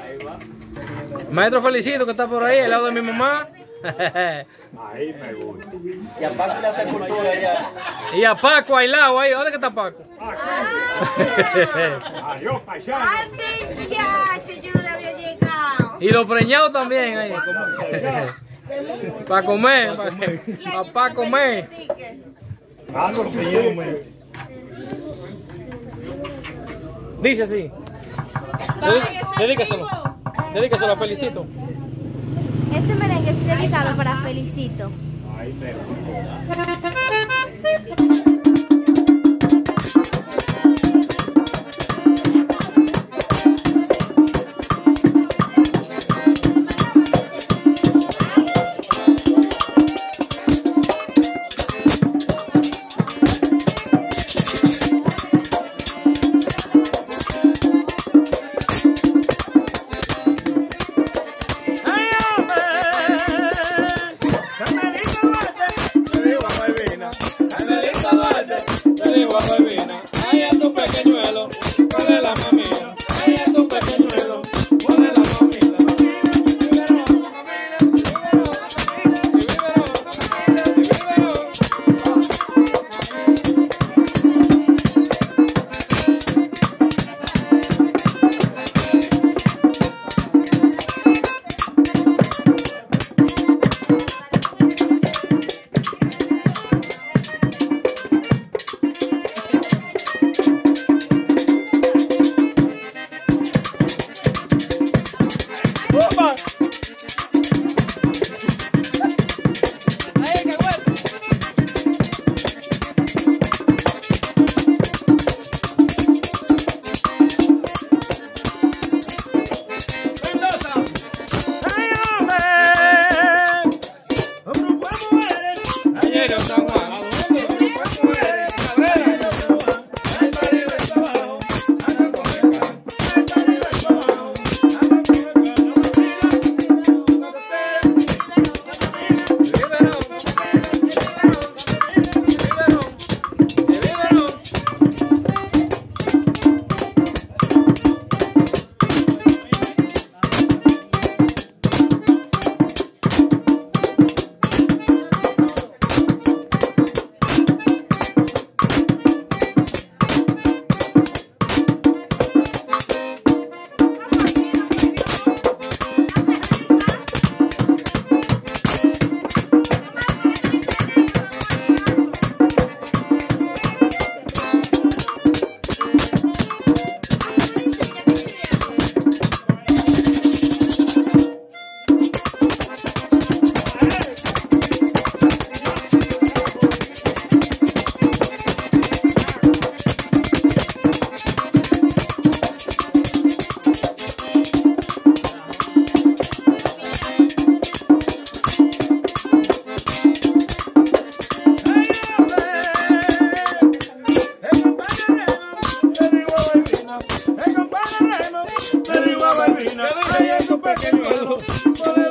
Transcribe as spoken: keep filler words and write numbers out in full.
Maestro Felicito, que está por ahí, al lado de mi mamá. Ahí me gusta. Y a Paco la sepultura ya. Y a Paco al lado ahí. ¿Dónde que está Paco? Adiós, paisano. Yo no le había llegado. Y los preñados también ahí. Para comer. Para comer. Ah, los preñados, me. Dice así. Dedícaselo. Dedícaselo a Felicito. Este merengue es dedicado para Felicito. Ahí se Ay, a tu pequeñuelo, ¿cuál es la mamila? Ay, a tu pequeñuelo, ¿cuál es la mamila? Ay, a tu pequeñuelo,